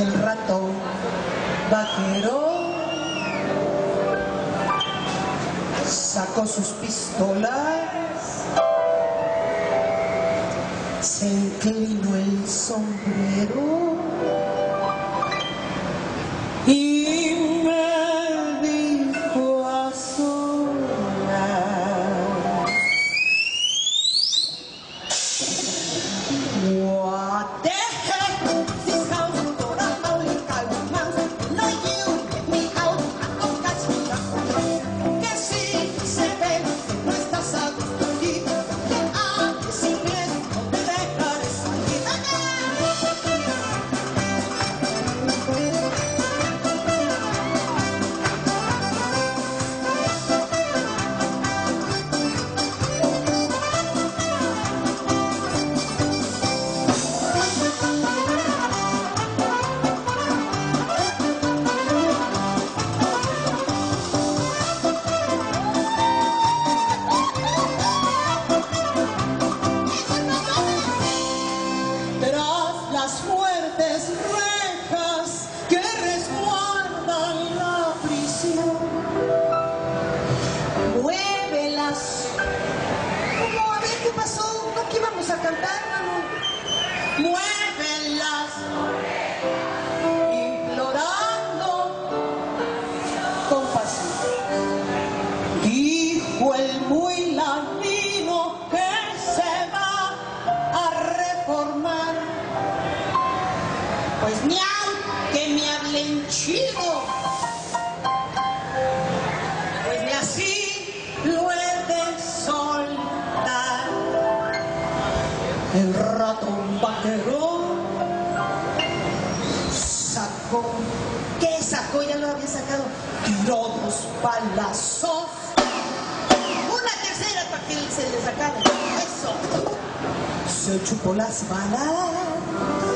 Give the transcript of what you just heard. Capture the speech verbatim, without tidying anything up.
El ratón vaquero sacó sus pistolas, se inclinó el sombrero y me dijo a solas: What the heck? This house is for a holy cow mouse. No, you get me out, I'll catch me up. Que si se ve que no estás a gusto aquí, que hables inglés, no te dejaré salir. Tras las fuertes rejas que resguardan la prisión, muévelas. ¿Cómo? A ver, ¿qué pasó? ¿No que íbamos a cantar, mano? Muévelas, implorando compasión. Dijo el muy ladino que se va a reformar. Pues miau, que me hablen chido. Pues ni así lo he de soltar. El ratón vaquero sacó. ¿Qué sacó? Ya lo había sacado. Tiró dos balazos. Una tercera para que se le sacara. Eso. Se chupó las balas.